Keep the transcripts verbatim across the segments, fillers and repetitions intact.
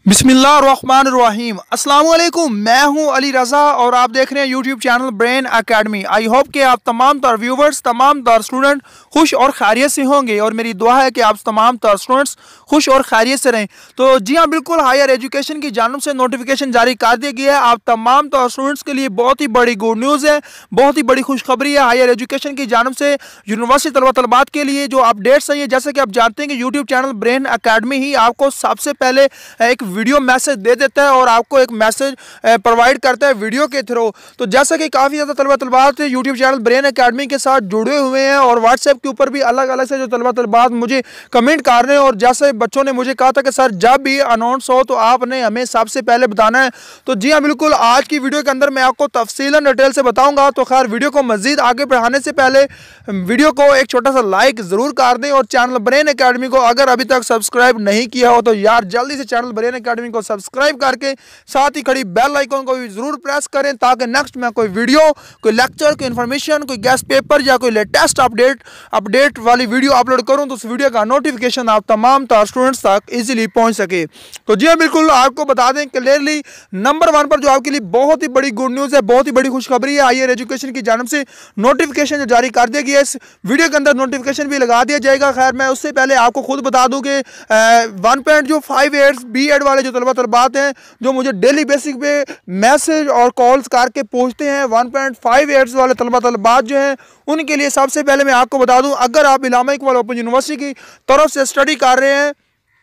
बिस्मिल्लाहिर्रहमानिर्रहीम। अस्सलाम वालेकुम, मैं हूं अली रज़ा और आप देख रहे हैं YouTube channel Brain Academy. I hope कि आप तमाम तर व्यूवर्स, तमाम तर स्टूडेंट खुश और खैरियत से होंगे और मेरी दुआ है कि आप तमाम तर स्टूडेंट्स खुश और खैरियत से रहें। तो जी हाँ, बिल्कुल हायर एजुकेशन की जानिब से नोटिफिकेशन जारी कर दिया गया है। आप तमाम तर स्टूडेंट्स के लिए बहुत ही बड़ी गुड न्यूज़ है, बहुत ही बड़ी खुशखबरी है। हायर एजुकेशन की जानिब से यूनिवर्सिटी तलबा तलबात के लिए जो अपडेट्स हैं, जैसे कि आप जानते हैं कि यूट्यूब चैनल ब्रेन एकेडमी ही आपको सबसे पहले एक वीडियो मैसेज दे देता है और आपको एक मैसेज प्रोवाइड करता है वीडियो के थ्रू। तो जैसा कि काफ़ी ज़्यादा तलबा तलबात यूट्यूब चैनल ब्रेन एकेडमी के साथ जुड़े हुए हैं और व्हाट्सएप के ऊपर भी अलग अलग से जो तलबा तलबात मुझे कमेंट कर रहे हैं, और जैसे बच्चों ने मुझे कहा था कि सर जब भी अनाउंस हो तो आपने हमें सबसे पहले बताना है। तो जी हाँ, बिल्कुल आज की वीडियो के अंदर मैं आपको तफसीलन डिटेल से बताऊँगा। तो खैर वीडियो को मज़ीद आगे बढ़ाने से पहले वीडियो को एक छोटा सा लाइक ज़रूर कर दें और चैनल ब्रेन एकेडमी को अगर अभी तक सब्सक्राइब नहीं किया हो तो यार जल्दी से चैनल ब्रेन एकेडमी को सब्सक्राइब करके साथ ही खड़ी बेल आइकन को भी जरूर प्रेस करें, ताकि नेक्स्ट में कोई वीडियो, कोई लेक्चर, कोई इन्फॉर्मेशन, कोई गेस्ट पेपर या कोई लेटेस्ट अपडेट अपडेट वाली वीडियो अपलोड करूं तो उस वीडियो का नोटिफिकेशन आप तमाम स्टूडेंट्स तक इजीली पहुंच सके। तो जी बिल्कुल आपको बता दें क्लियरली नंबर वन पर जो आपके लिए बहुत ही बड़ी गुड न्यूज़ है, बहुत ही बड़ी खुशखबरी है। हायर एजुकेशन की जानिब से नोटिफिकेशन जो जारी कर दिया गया है, इस वीडियो के अंदर नोटिफिकेशन भी लगा दिया जाएगा। खैर मैं उससे पहले आपको खुद बता दूं कि वन पॉइंट जो फाइव ईयर्स बी एड वाले जो तलबा तलबात हैं जो मुझे डेली बेसिक पे मैसेज और कॉल्स करके पूछते हैं, वन पॉइंट फाइव ईयर्स वाले तलबा तलबात जो हैं उनके लिए सबसे पहले मैं आपको बता दूं, अगर आप इलामा इकबाल ओपन यूनिवर्सिटी की तरफ से स्टडी कर रहे हैं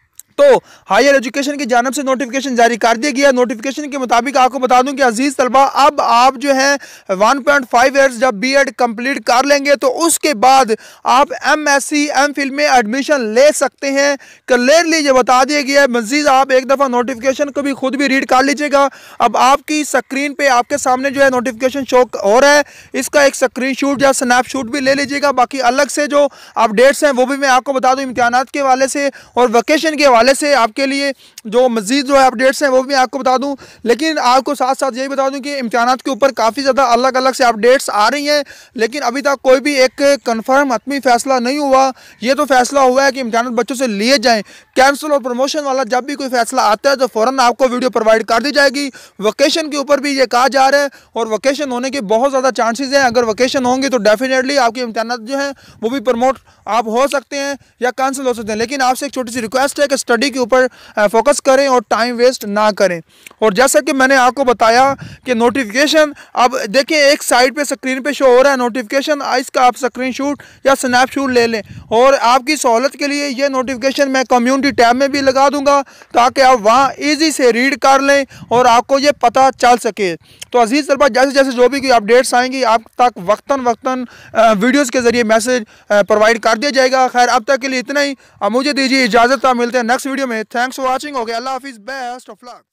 तो हायर एजुकेशन की जानिब से नोटिफिकेशन जारी कर दिया गया। नोटिफिकेशन के मुताबिक आपको बता दूं कि अजीज तलबा, अब आप जो है वन पॉइंट फाइव ईयर्स जब बीएड कंप्लीट कर लेंगे तो उसके बाद आप एमएससी एमफिल में एडमिशन ले सकते हैं। क्लियरली ये बता दिया गया है। मजीद आप एक दफ़ा नोटिफिकेशन को भी खुद भी रीड कर लीजिएगा। अब आपकी स्क्रीन पर आपके सामने जो है नोटिफिकेशन शो हो रहा है, इसका एक स्क्रीन शूट या स्नैपशॉट भी ले लीजिएगा। बाकी अलग से जो अपडेट्स हैं वो भी मैं आपको बता दूँ इम्तिहानात के हवाले से और वेकेशन के हवाले से आपके लिए जो मजीद जो है अपडेट्स हैं वो भी आपको बता दूं। लेकिन आपको साथ साथ यही बता दूं कि इम्तिहानात के ऊपर काफ़ी ज़्यादा अलग अलग से अपडेट्स आ रही हैं, लेकिन अभी तक कोई भी एक कंफर्म हतमी फैसला नहीं हुआ। ये तो फैसला हुआ है कि इम्तिहानात बच्चों से लिए जाएं। कैंसिल और प्रमोशन वाला जब भी कोई फैसला आता है तो फ़ौरन आपको वीडियो प्रोवाइड कर दी जाएगी। वेकेशन के ऊपर भी ये कहा जा रहा है और वेकेशन होने के बहुत ज़्यादा चांसेस हैं। अगर वेकेशन होंगे तो डेफिनेटली आपके इम्तिहानात जो हैं वो भी प्रमोट आप हो सकते हैं या कैंसिल हो सकते हैं। लेकिन आपसे एक छोटी सी रिक्वेस्ट है कि स्टडी के ऊपर फोकस करें और टाइम वेस्ट ना करें। और जैसा कि मैंने आपको बताया कि नोटिफिकेशन अब देखिए एक साइड पे स्क्रीन पे शो हो रहा है नोटिफिकेशन, इसका आप स्क्रीनशॉट या स्नैपशॉट ले लें। और आपकी सहूलत के लिए ये नोटिफिकेशन मैं कम्युनिटी टैब में भी लगा दूंगा ताकि आप वहाँ ईजी से रीड कर लें और आपको ये पता चल सके। तो अजीज़ तलबा, जैसे जैसे जो भी कोई अपडेट्स आएंगी आप तक वक्तन वक्तन वीडियोज़ के ज़रिए मैसेज प्रोवाइड कर दिया जाएगा। खैर अब तक के लिए इतना ही। अब मुझे दीजिए इजाज़त, आप मिलते हैं नेक्स्ट वीडियो में। Thanks for watching. ओके, अल्लाह हाफिज़, बेस्ट ऑफ लक।